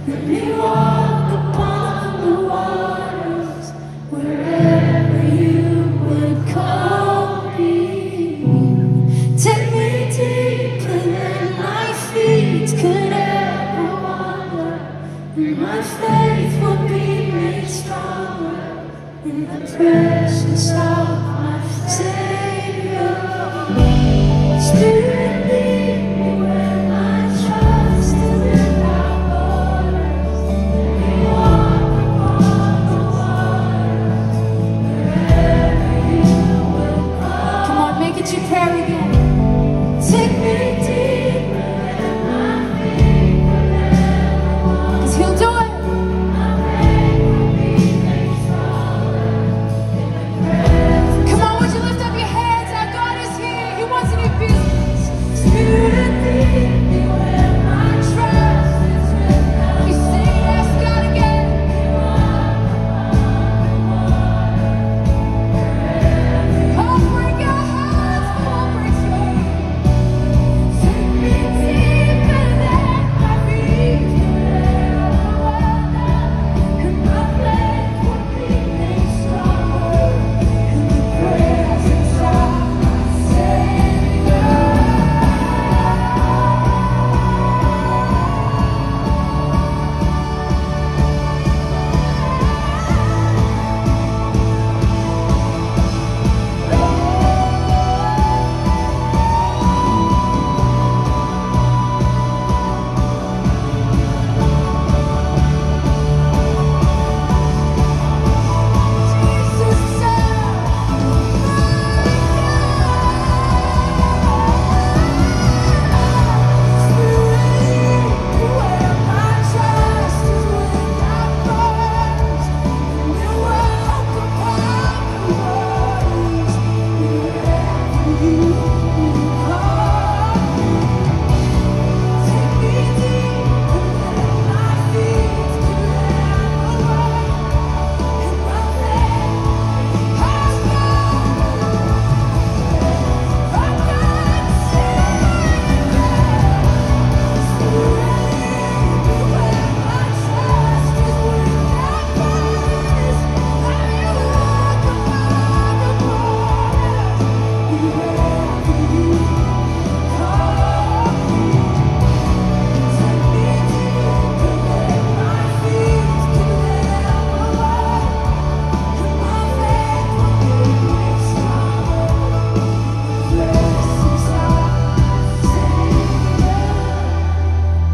Let me walk upon the waters wherever you would call me. Take me deeper than my feet could ever wander, and my faith will be made stronger in the presence of my Savior. Spirit, lead me where my trust is without borders. Let me walk upon the waters wherever you will call. Come on, make it your prayer again. Take me deeper than my feet will ever walk. 'Cause He'll do it. My faith will be made stronger in the presence. Come on, would you lift up your hands? Our God is here. He wants to do business. Spirit, lead me where my trust is without. We sing, yes, God, again. Oh, break our hearts, oh, break your heart. Take me deeper than my feet could ever wander, and my faith will be made stronger in the presence of my Savior.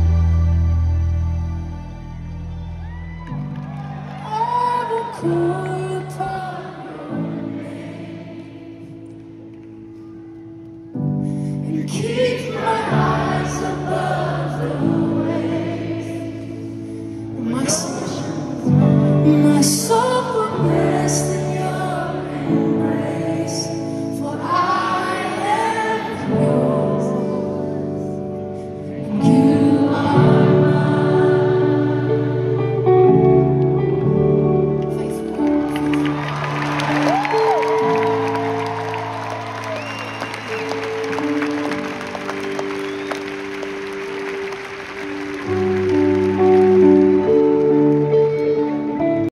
I will call